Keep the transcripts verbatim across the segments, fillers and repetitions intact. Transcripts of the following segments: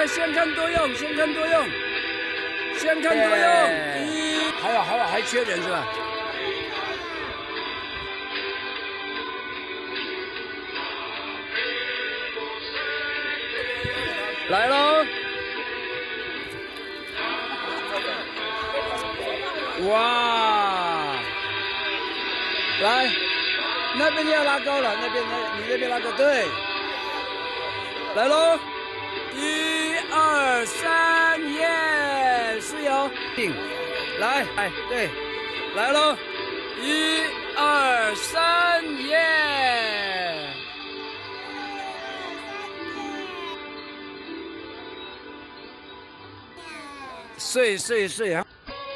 先看多用，先看多用，先看多用。一，还有还有还缺人是吧？来喽！哇！来，那边要拉高了，那边那你那边拉高，对。来喽！一二三，耶！是有定，来，哎，对，来喽！一二三，耶！睡睡睡啊！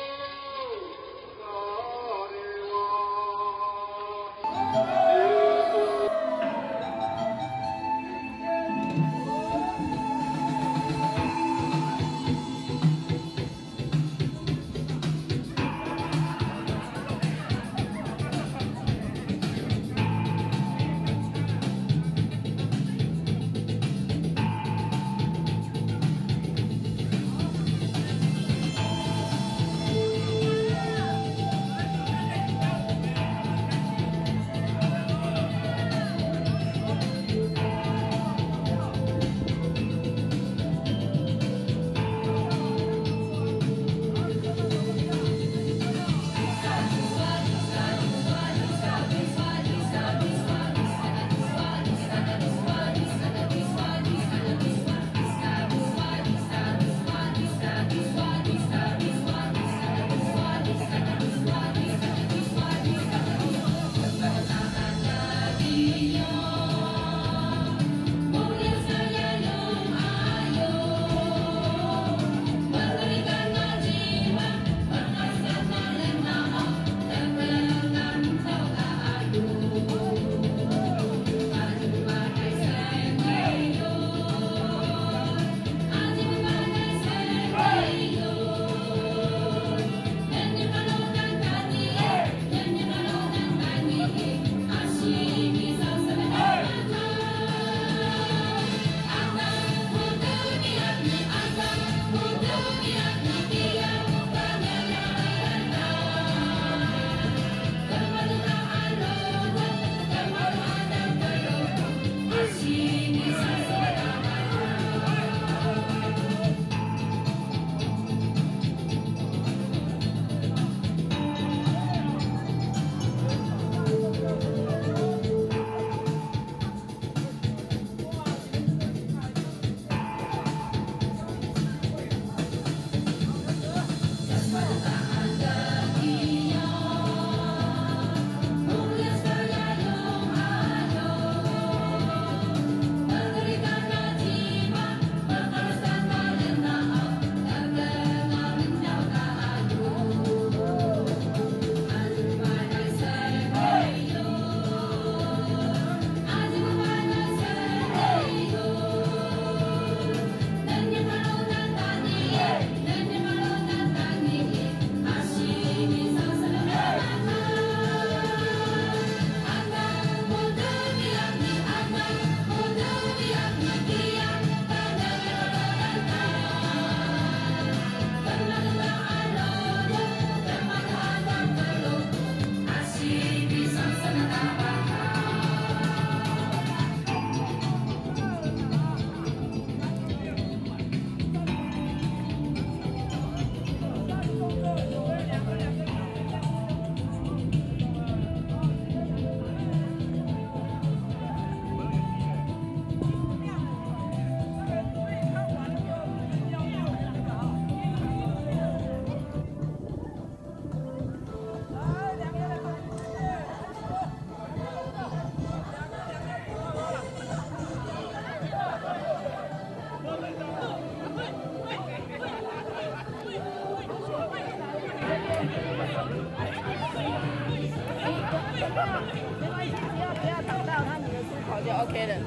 就 OK 了。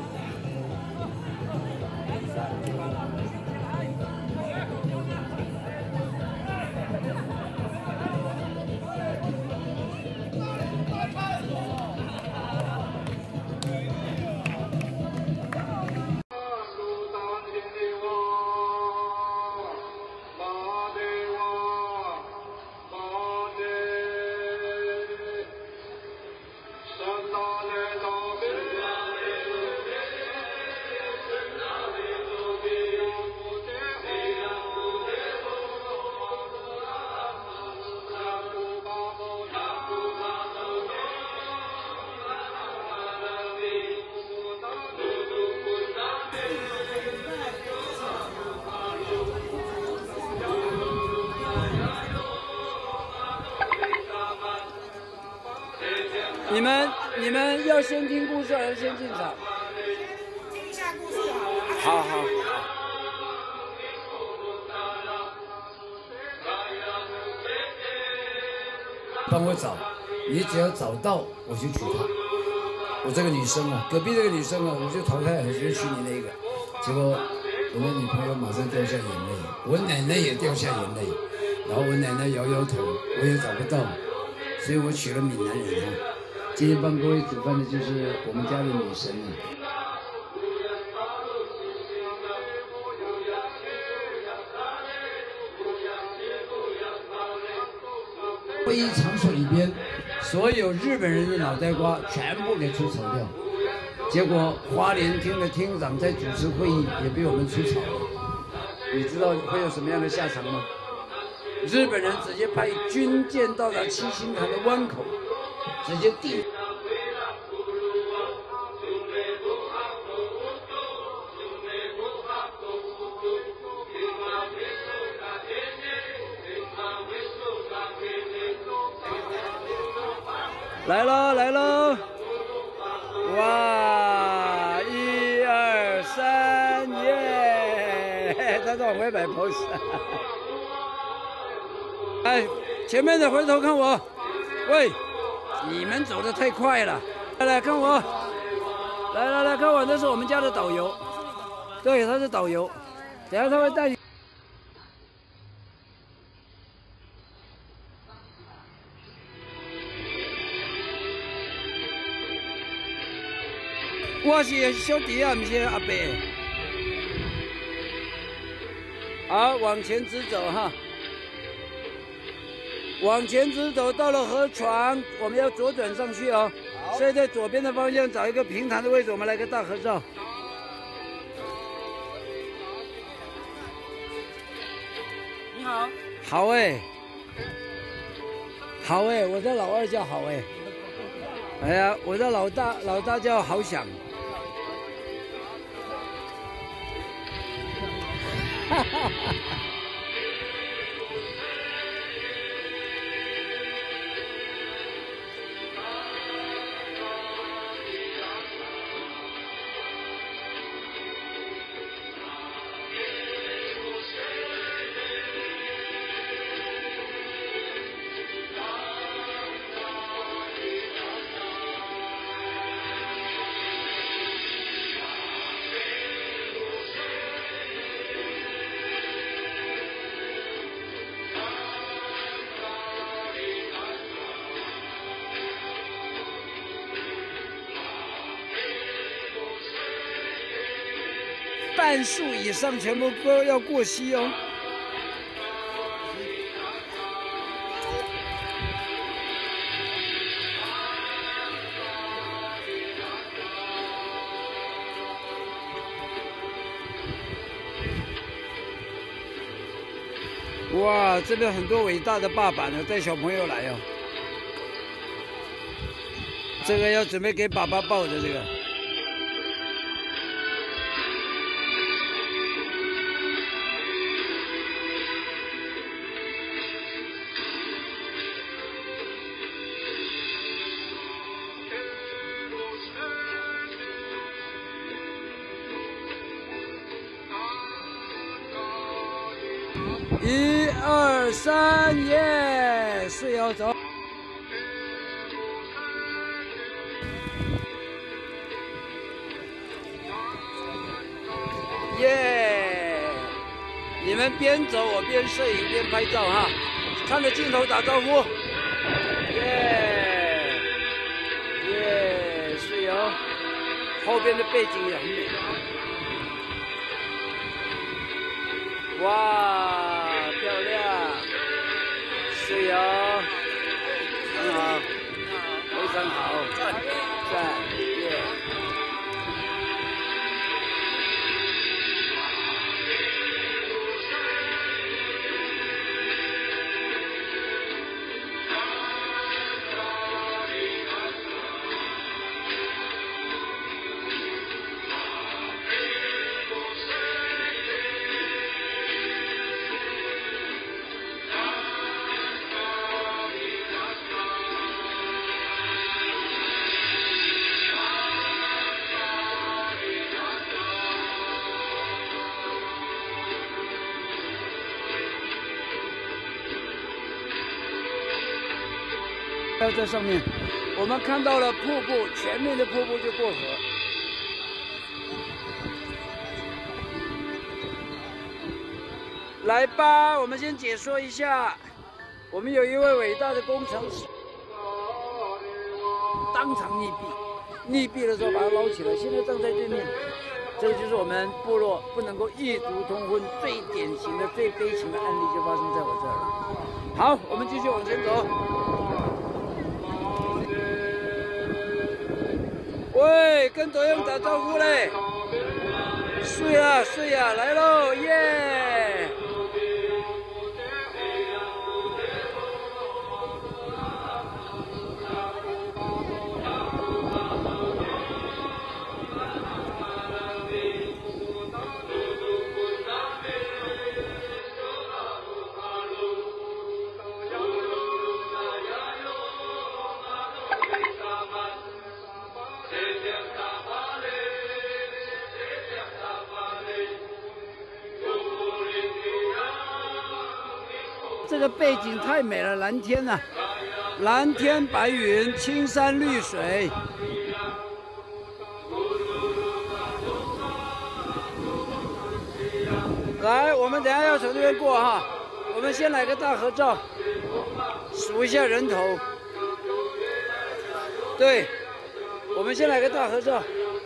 你们你们要先听故事还是先进场？ 听一下故事好了。 好好。 帮我找，你只要找到，我就娶她。我这个女生啊，隔壁这个女生啊，我就淘汰了，就娶你那个。结果我的女朋友马上掉下眼泪，我奶奶也掉下眼泪，然后我奶奶摇摇头，我也找不到，所以我娶了闽南人啊。今天帮各位煮饭的就是我们家的女神啊。会议场所里边，所有日本人的脑袋瓜全部给出丑掉。结果花莲厅的厅长在主持会议，也被我们出丑了。你知道会有什么样的下场吗？日本人直接派军舰到达七星潭的湾口，直接定。 来喽来喽！哇，一二三，耶！他在往回摆 pose。哎，前面的回头看我，喂，你们走得太快了。来来看我，来来来看我，这是我们家的导游。对，他是导游，等下他会带你。我是小弟啊，不是阿伯。好，往前直走哈，往前直走，到了河床，我们要左转上去哦。所以在左边的方向找一个平坦的位置，我们来个大合照。你好。好哎、欸，好哎、欸，我的老二叫好哎、欸。哎呀，我的老大老大叫好想。哈哈哈哈！半数以上全部都要过膝哦。哇，这边很多伟大的爸爸呢，带小朋友来哦。这个要准备给爸爸抱的这个。一二三，耶！是要走。耶！你们边走我边摄影边拍照哈，看着镜头打招呼。耶！耶！是哟，后边的背景也很美。哇，漂亮！是哟，很好，非常好，赞赞耶！ 要在上面。我们看到了瀑布，全面的瀑布就过河。来吧，我们先解说一下，我们有一位伟大的工程师，当场溺毙，溺毙的时候把他捞起来，现在站在对面。这就是我们部落不能够异族通婚最典型的、最悲情的案例，就发生在我这儿了。好，我们继续往前走。喂，跟抖音打招呼嘞！睡呀睡呀，来喽，耶！这个背景太美了，蓝天呐、啊，蓝天白云，青山绿水。来，我们等一下要从这边过哈，我们先来个大合照，数一下人头。对，我们先来个大合照。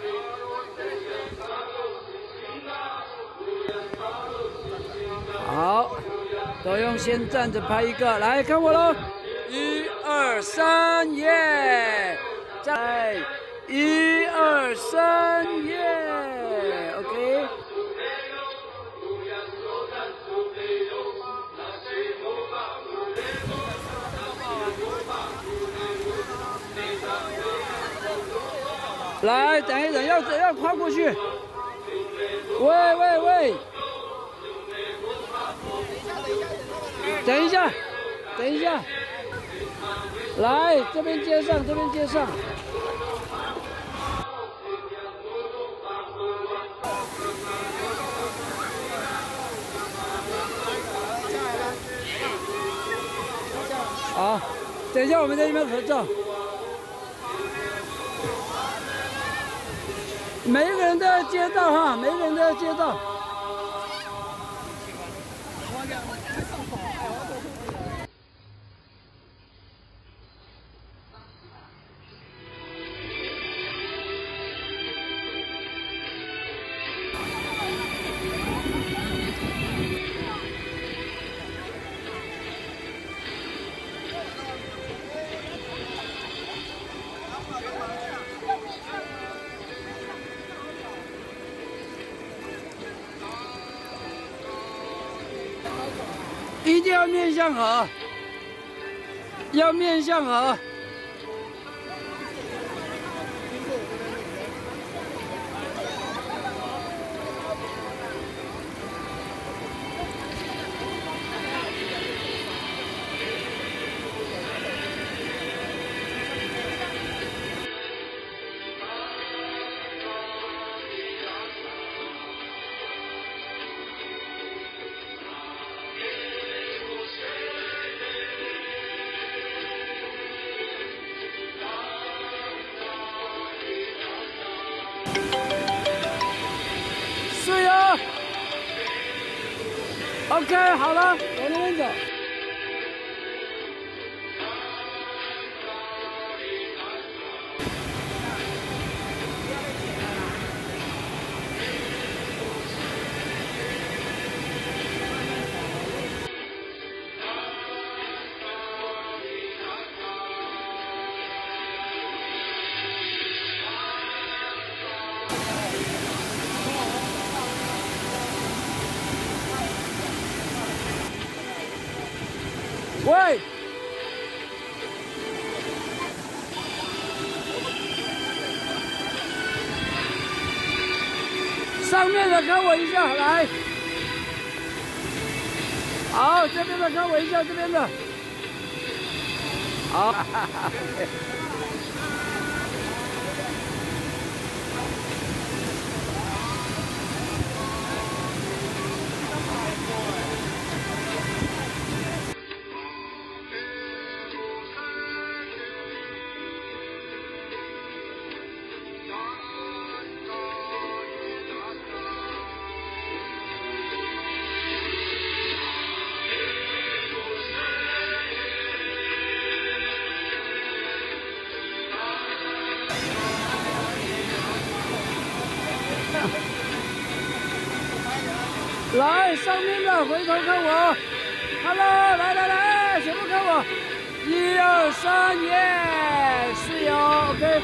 好。都用先站着拍一个，来看我喽！一二三，耶！再一二三，耶 ！OK。来，等一等，要要跨过去。喂喂喂！等一下，等一下，来这边接上，这边接上。好，等一下我们在这边合照。每一个人都要接到哈，每一个人都要接到。一定要面向河，要面向河。是呀 ，OK， 好了，往那边走。喂，上面的看我一下，来。好，这边的看我一下，这边的。好。 来，上面的回头看我 ，Hello， 来来来，全部看我，一二三，耶，是有 ，OK。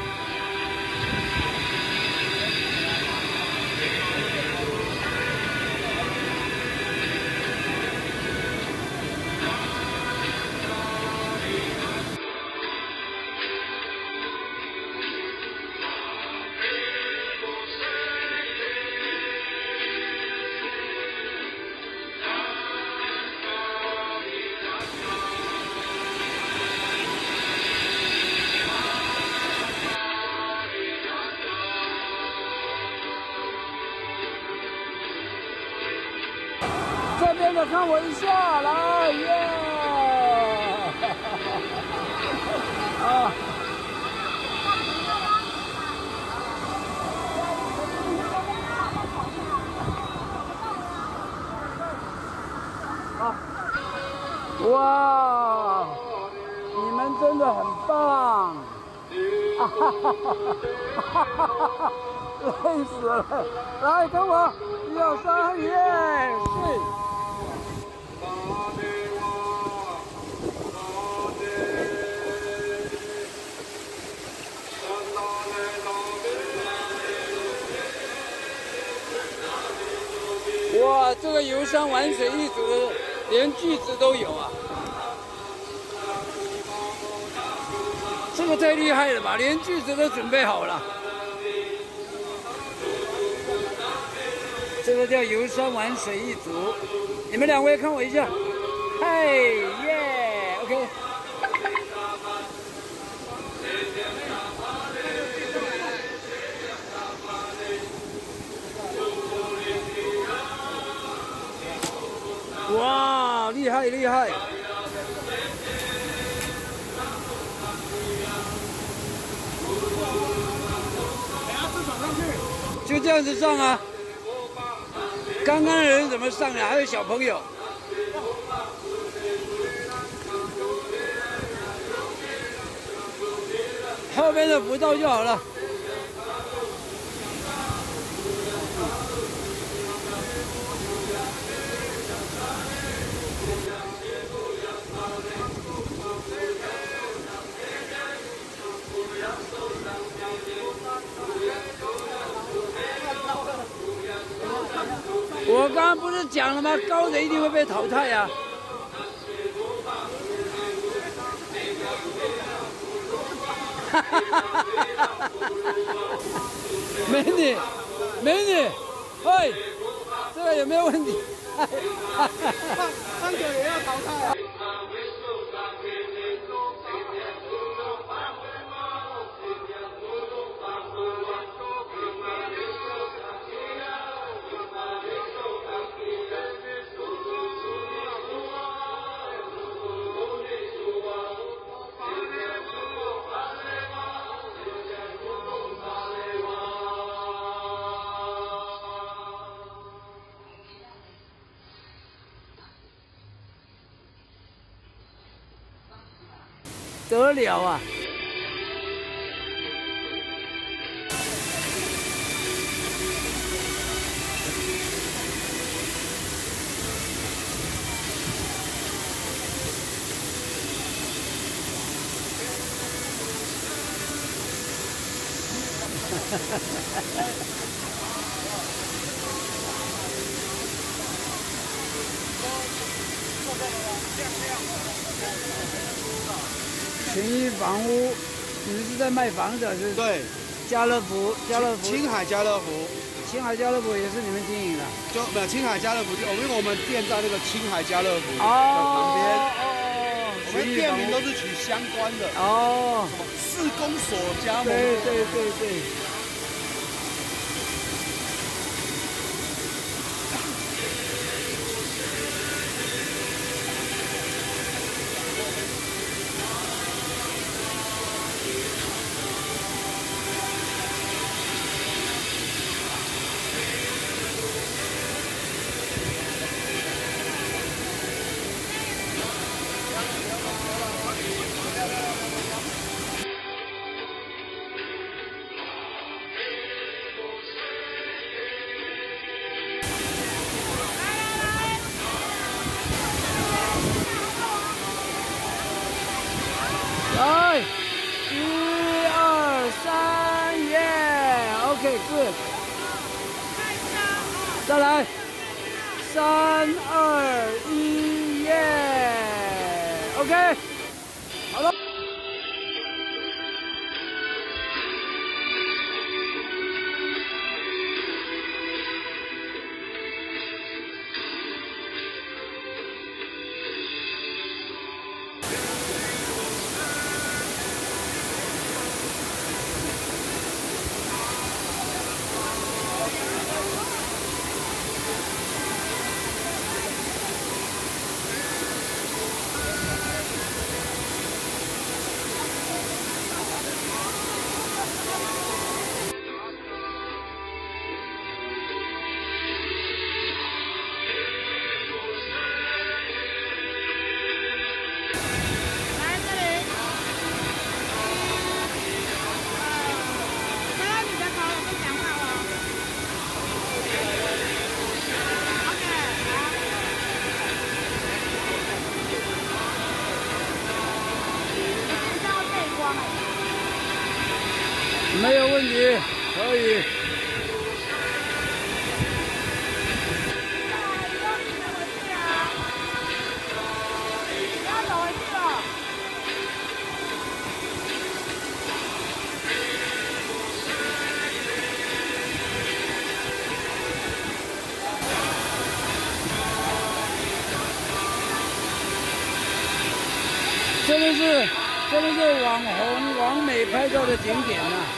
这边的看我一下，来耶！啊！哇！你们真的很棒！哈哈哈哈哈哈！累死了！来跟我，一二三，耶！是。哇，这个游山玩水一族连句子都有啊！这个太厉害了吧，连句子都准备好了。这个叫游山玩水一族，你们两位看我一下，嘿耶 ，OK。哇，厉害厉害！就这样子上啊！刚刚的人怎么上的？还有小朋友。后面的扶到就好了。我刚刚不是讲了吗？高的一定会被淘汰啊！哈哈哈哈哈！美女，美女，喂，这个有没有问题？ 三个也要淘汰啊！ 得了啊！群益房屋，你们是在卖房子是？ 对， 家乐福，家乐福， 青海家乐福， 青海家乐福也是你们经营的？ 就没有青海家乐福，我们因为我们店在那个青海家乐福的哦旁边， 哦， 我们店名都是取相关的哦， 什么市公所加盟， 对对对对。 四，再来，三二一，耶 ！OK， 好了。没有问题，可以。这里是这里是网红网美拍照的景点呐、啊。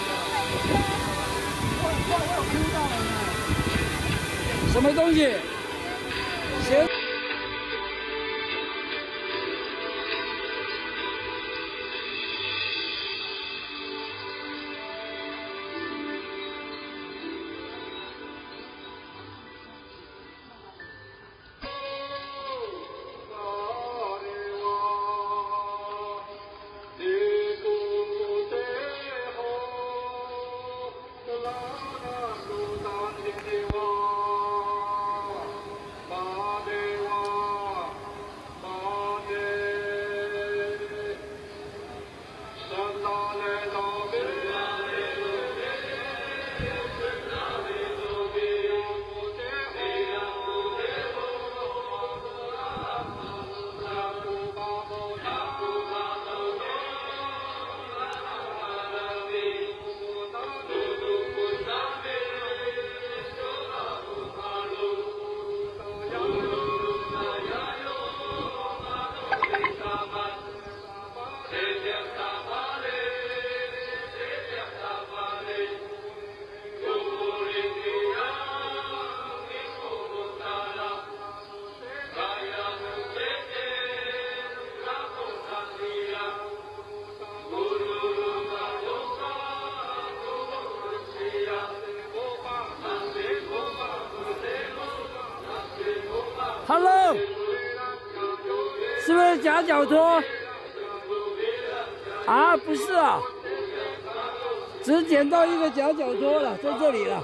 什么东西？行。Hello， 是不是夹脚拖？啊，不是啊，只捡到一个夹脚拖了，在这里了。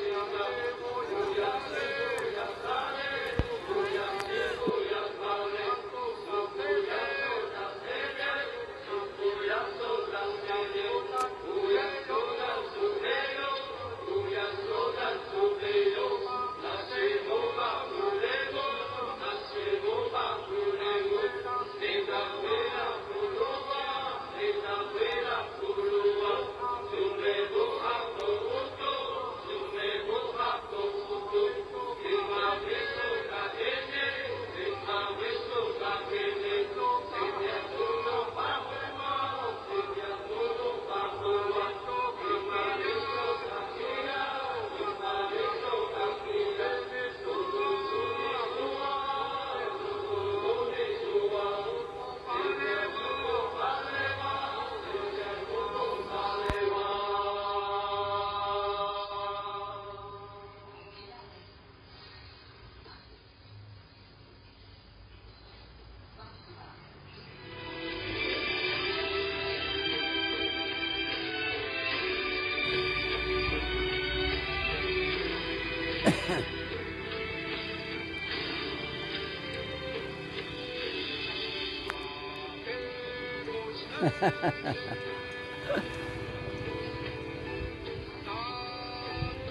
哈哈哈哈。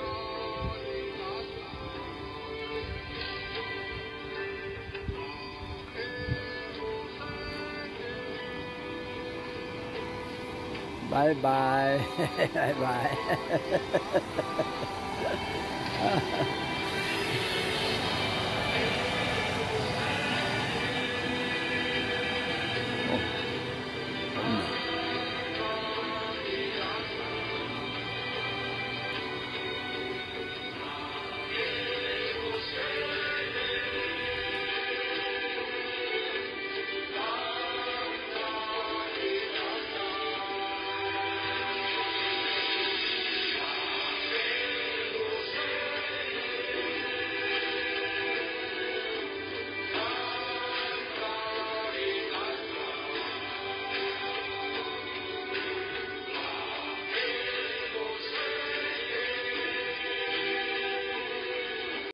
拜拜，拜拜。